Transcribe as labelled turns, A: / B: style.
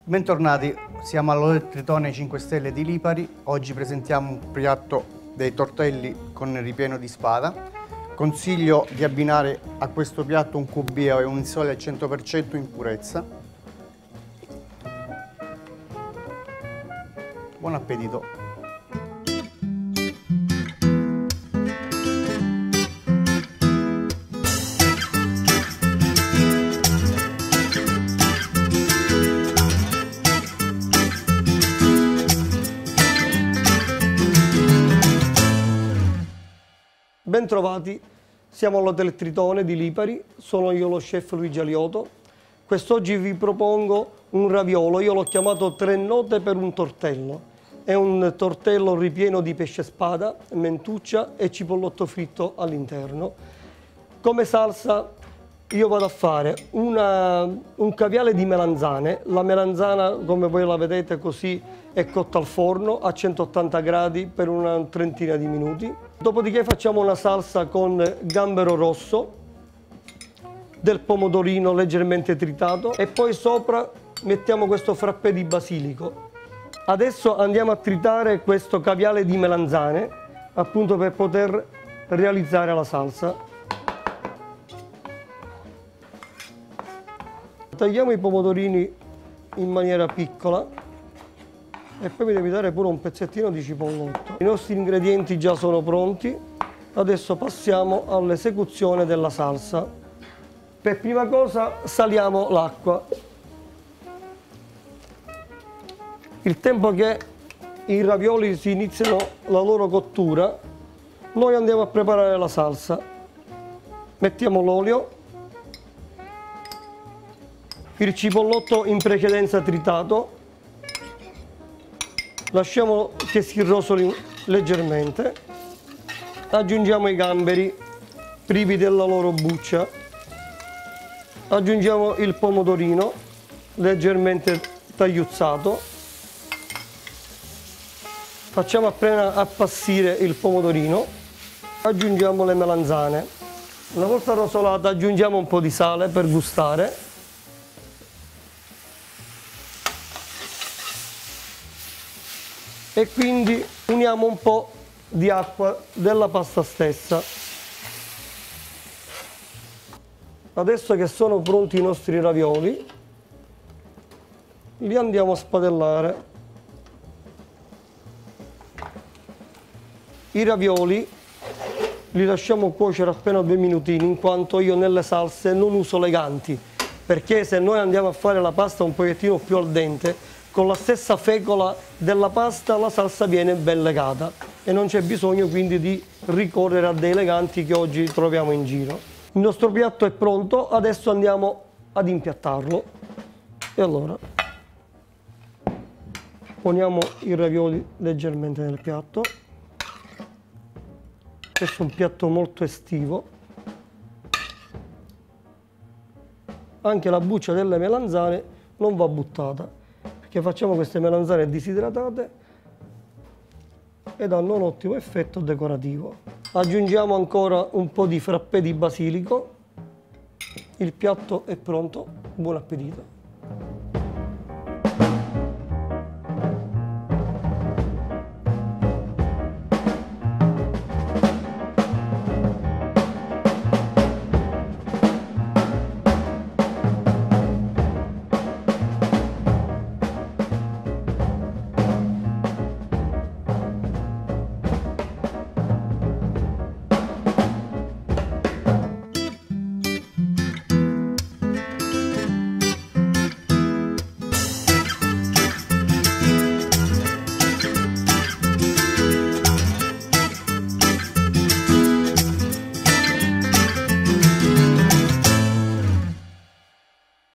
A: Bentornati, siamo all'Hotel Tritone 5 Stelle di Lipari. Oggi presentiamo un piatto dei tortelli con ripieno di spada. Consiglio di abbinare a questo piatto un cubbio e un sole al 100% in purezza. Buon appetito!
B: Bentrovati, siamo all'Hotel Tritone di Lipari, sono io lo chef Luigi Aliotto. Quest'oggi vi propongo un raviolo, io l'ho chiamato 3 note per un tortello. È un tortello ripieno di pesce spada, mentuccia e cipollotto fritto all'interno. Come salsa io vado a fare un caviale di melanzane. La melanzana, come voi la vedete così, è cotta al forno a 180 gradi per una trentina di minuti. Dopodiché facciamo una salsa con gambero rosso, del pomodorino leggermente tritato e poi sopra mettiamo questo frappè di basilico. Adesso andiamo a tritare questo caviale di melanzane, appunto per poter realizzare la salsa. Tagliamo i pomodorini in maniera piccola e poi mi devi dare pure un pezzettino di cipollotto. I nostri ingredienti già sono pronti, adesso passiamo all'esecuzione della salsa. Per prima cosa saliamo l'acqua. Il tempo che i ravioli si iniziano la loro cottura, noi andiamo a preparare la salsa. Mettiamo l'olio, il cipollotto in precedenza tritato, lasciamo che si rosoli leggermente, aggiungiamo i gamberi privi della loro buccia, aggiungiamo il pomodorino leggermente tagliuzzato, facciamo appena appassire il pomodorino, aggiungiamo le melanzane. Una volta rosolata aggiungiamo un po' di sale per gustare. E quindi uniamo un po' di acqua della pasta stessa. Adesso che sono pronti i nostri ravioli, li andiamo a spadellare. I ravioli li lasciamo cuocere appena 2 minutini, in quanto io nelle salse non uso leganti, perché se noi andiamo a fare la pasta un pochettino più al dente, con la stessa fecola della pasta la salsa viene ben legata e non c'è bisogno quindi di ricorrere a dei leganti che oggi troviamo in giro. Il nostro piatto è pronto, adesso andiamo ad impiattarlo. E allora poniamo i ravioli leggermente nel piatto. Questo è un piatto molto estivo. Anche la buccia delle melanzane non va buttata, che facciamo queste melanzane disidratate ed hanno un ottimo effetto decorativo. Aggiungiamo ancora un po' di frappè di basilico. Il piatto è pronto, buon appetito!